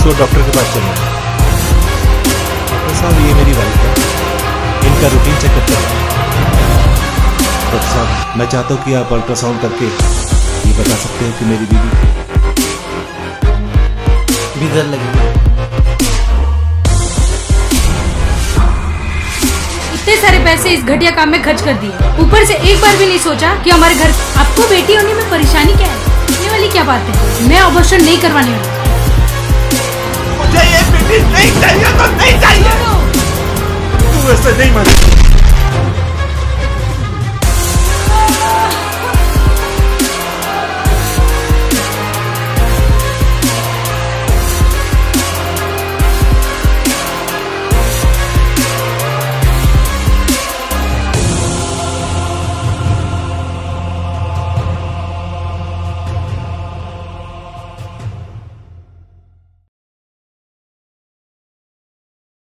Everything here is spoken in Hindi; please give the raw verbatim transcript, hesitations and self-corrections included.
उसको डॉक्टर के पास चलना है। डॉक्टर साहब, ये मेरी वाइफ है, इनका रूटीन चेकअप करें। डॉक्टर साहब, मैं चाहता हूँ कि आप अल्ट्रासाउंड करके ये बता सकते हैं कि मेरी बीवी बिगड़ लगी। इतने सारे पैसे इस घटिया काम में खर्च कर दिए, ऊपर से एक बार भी नहीं सोचा कि हमारे घर आपको बेटी होने में परेशानी क्या है। ये वाली क्या बात है, मैं अबॉर्शन नहीं करवाने वाली। मुझे ये बेटी नहीं चाहिए तो नहीं चाहिए। तू ऐसे नहीं मानेगी।